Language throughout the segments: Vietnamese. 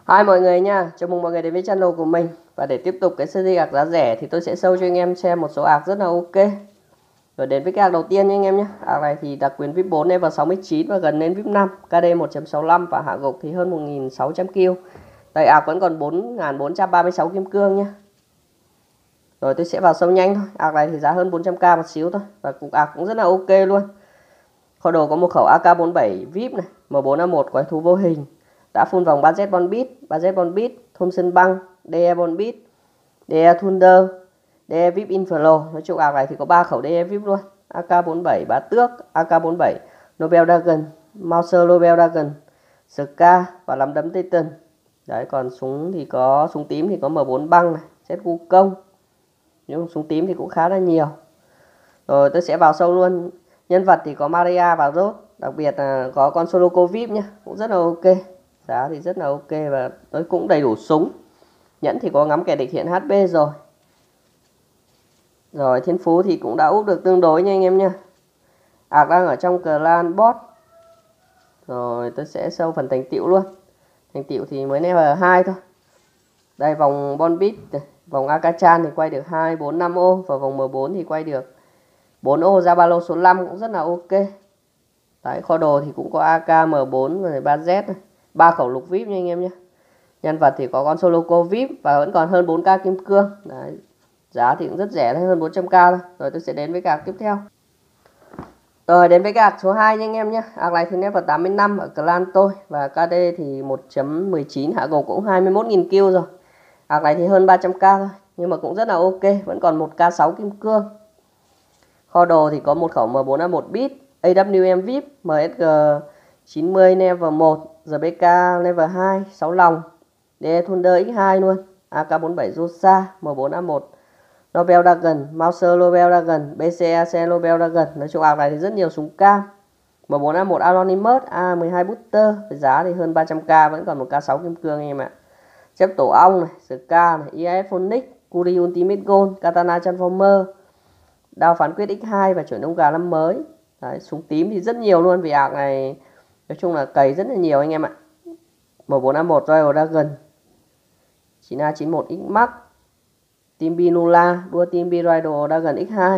Hi mọi người nha, chào mừng mọi người đến với channel của mình. Và để tiếp tục cái series ạc giá rẻ thì tôi sẽ show cho anh em xem một số ạc rất là ok. Rồi đến với cái ạc đầu tiên nha anh em nhé. Ạc này thì đặc quyền VIP 4 level 69 và gần lên VIP 5, KD 1.65 và hạ gục thì hơn 1.600 kill. Đây ạc vẫn còn 4.436 kim cương nhé. Rồi tôi sẽ vào sâu nhanh thôi. Ạc này thì giá hơn 400k một xíu thôi và cục ạc cũng rất là ok luôn. Kho đồ có một khẩu AK47 VIP này, M4A1 quái thú vô hình. Đã phun vòng 3Z Bombit, 3Z Bombit, Thompson băng, DE Bombit, DE Thunder, DE VIP Inflow. Nói chung ạc này thì có 3 khẩu DE VIP luôn. AK47 Bá Tước, AK47 Nobel Dragon, Mauser Nobel Dragon, Ska và lắm đấm Titan. Đấy, còn súng thì có súng tím thì có M4 băng này, ZQ công. Nhưng súng tím thì cũng khá là nhiều. Rồi tôi sẽ vào sâu luôn. Nhân vật thì có Maria và Rốt, đặc biệt là có con solo VIP nhé, cũng rất là ok. Giá thì rất là ok và nó cũng đầy đủ súng. Nhẫn thì có ngắm kẻ địch hiện HP rồi. Rồi thiên phú thì cũng đã úp được tương đối nha anh em nha. Ạc đang ở trong clan bot. Rồi tôi sẽ show phần thành tựu luôn. Thành tựu thì mới level 2 thôi. Đây vòng Bombit, vòng Akachan thì quay được 2, 4, 5 ô. Và vòng M4 thì quay được 4 ô ra ba lô số 5 cũng rất là ok. Đấy, kho đồ thì cũng có AK, M4 và 3Z, 3 khẩu lục VIP nha anh em nhé. Nhân vật thì có con solo VIP và vẫn còn hơn 4k kim cương. Đấy, giá thì cũng rất rẻ, hơn 400k thôi. Rồi tôi sẽ đến với ạc tiếp theo. Rồi đến với cái ạc số 2 nha anh em nhé. Ạc này thì level 85 ở clan tôi và KD thì 1.19, hạ gục cũng 21.000 kill rồi. Ạc này thì hơn 300k thôi, nhưng mà cũng rất là ok, vẫn còn 1k6 kim cương. Kho đồ thì có một khẩu M4A1 bit, AWM VIP, MSG 90 level 1, RBK level 2, 6 lòng, DE Thunder X2 luôn, AK47 Rosa, M4A1 Nobel Dragon, Mauser Nobel Dragon, BCAC Nobel Dragon. Nói chung ạc này thì rất nhiều súng cam. M4A1 Anonymous, A12 Booster, với giá thì hơn 300k, vẫn còn 1k6 kim cương anh em ạ. Chép tổ ong này, Ska này, IAS Phonic, Curi Ultimate Gold, Katana Transformer, đao phán quyết X2 và chuẩn ông gà năm mới. Đấy, súng tím thì rất nhiều luôn, vì ạc này nói chung là cày rất là nhiều anh em ạ. M4A1 Royal Dragon, 9A91 X Max, Team B Nula, đua Team B Royal Dragon X2,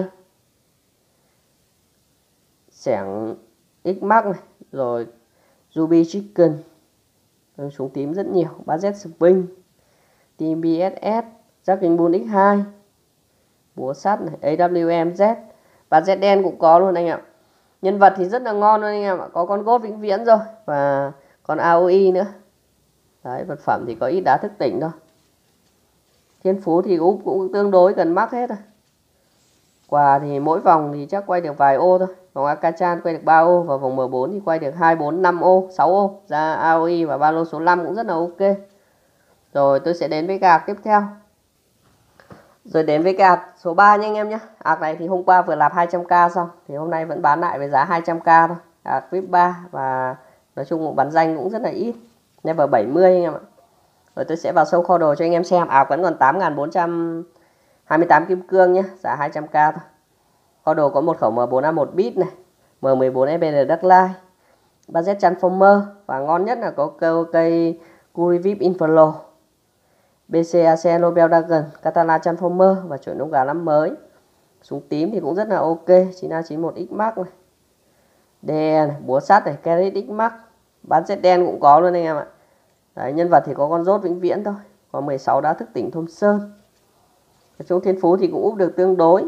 xẻng X Max này, rồi Ruby Chicken. Rồi, súng tím rất nhiều, 3Z Spring, Team BSS, Jacking Bull X2, búa sắt này, AWMZ và Z đen cũng có luôn anh ạ. Nhân vật thì rất là ngon luôn anh em ạ. Có con gốt vĩnh viễn rồi và còn AOE nữa. Đấy, vật phẩm thì có ít đá thức tỉnh thôi. Thiên phú thì úp cũng tương đối gần mắc hết rồi. Quà thì mỗi vòng thì chắc quay được vài ô thôi. Vòng Akachan quay được 3 ô và vòng M4 thì quay được 2, 4, 5 ô, 6 ô. Ra AOE và ba lô số 5 cũng rất là ok. Rồi tôi sẽ đến với cái ạc tiếp theo. Rồi đến với cái ạc số 3 nha anh em nhé. Ạc này thì hôm qua vừa làm 200k xong, thì hôm nay vẫn bán lại với giá 200k thôi. Ạc VIP 3 và nói chung bán danh cũng rất là ít. Level 70 anh em ạ. Rồi tôi sẽ vào sâu kho đồ cho anh em xem. Ạc vẫn còn 8.428 kim cương nhé, giá 200k thôi. Kho đồ có một khẩu M4A1 bit này, M14 EBR Dark Light, 3Z Transformer và ngon nhất là có cây Curi VIP Inflow, BCAC Nobel Dragon, Katana Transformer và chuẩn ông gà năm mới. Súng tím thì cũng rất là ok, 9A91 X Max này, DE này, búa sắt này, Carrot X Max, bán Z đen cũng có luôn anh em ạ. Đấy, nhân vật thì có con rốt vĩnh viễn thôi, có 16 đá thức tỉnh Thôm Sơn. Trong thiên phú thì cũng úp được tương đối.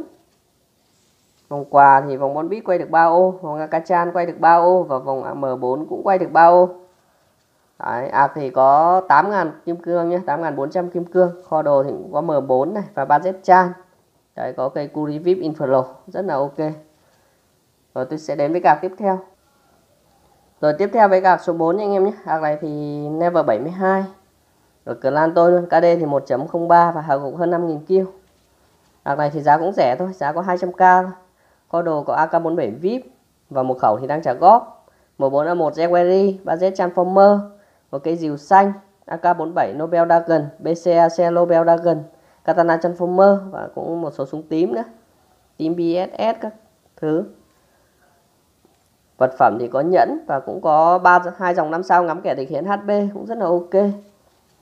Vòng quà thì vòng Bombit quay được 3 ô, vòng Akachan quay được 3 ô và vòng M4 cũng quay được 3 ô. Đấy, ạc thì có 8.000 kim cương nhé, 8.400 kim cương. Kho đồ thì cũng có M4 này và 3Z Chan. Đấy, có cây Curi VIP Inflow, rất là ok. Rồi tôi sẽ đến với cạc tiếp theo. Rồi tiếp theo với cạc số 4 nha anh em nhé. Cạc này thì level 72. Ở clan tôi luôn, KD thì 1.03 và hạ gục hơn 5.000 kill. Cạc này thì giá cũng rẻ thôi, giá có 200k thôi. Kho đồ có AK47 VIP và một khẩu thì đang trả góp. M4A1 Jaguari, 3Z Transformer, một cây dìu xanh, AK47 Nobel Dragon, BCAC Nobel Dragon, Katana Transformer và cũng một số súng tím nữa, Team BSS các thứ. Vật phẩm thì có nhẫn và cũng có 2 dòng 5 sao ngắm kẻ địch hiện HP cũng rất là ok.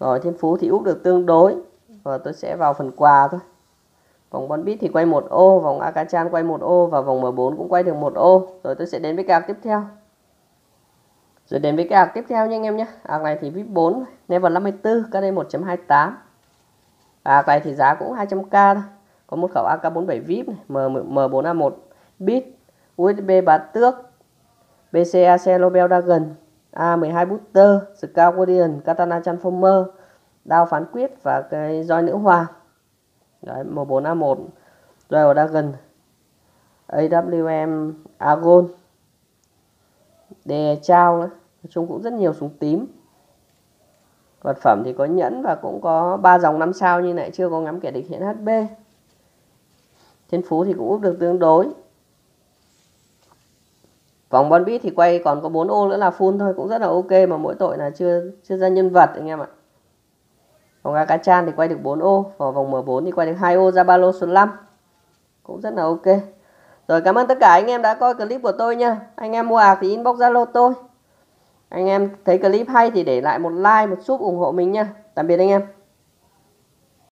Rồi thiên phú thì úp được tương đối. Rồi tôi sẽ vào phần quà thôi. Vòng Bon Bit thì quay 1 ô, vòng Akachan quay 1 ô và vòng M4 cũng quay được 1 ô. Rồi tôi sẽ đến với cái ạc tiếp theo. Rồi đến với cái ạc tiếp theo nha anh em nhé. Ạc này thì VIP 4, level 54, KD 1.28. Ạc này thì giá cũng 200k thôi. Có một khẩu AK47 VIP này, M4A1 bit, USB bá tước, BCAC Lobel Dragon, A12 Booster, Scout Guardian, Katana Transformer, đao phán quyết và cái roi nữ hoàng. Đấy, M4A1 Royal Dragon, AWM Agon, đề trao nữa. Nói chung cũng rất nhiều súng tím. Vật phẩm thì có nhẫn và cũng có 3 dòng 5 sao như này, chưa có ngắm kẻ địch hiện HP. Thiên phú thì cũng úp được tương đối. Vòng Bon Bit thì quay còn có 4 ô nữa là full thôi, cũng rất là ok, mà mỗi tội là chưa ra nhân vật anh em ạ. Vòng Akachan thì quay được 4 ô, và vòng M4 thì quay được 2 ô ra ba lô số 5. Cũng rất là ok. Rồi, cảm ơn tất cả anh em đã coi clip của tôi nha. Anh em mua ạc thì inbox Zalo tôi. Anh em thấy clip hay thì để lại một like, một sub ủng hộ mình nha. Tạm biệt anh em.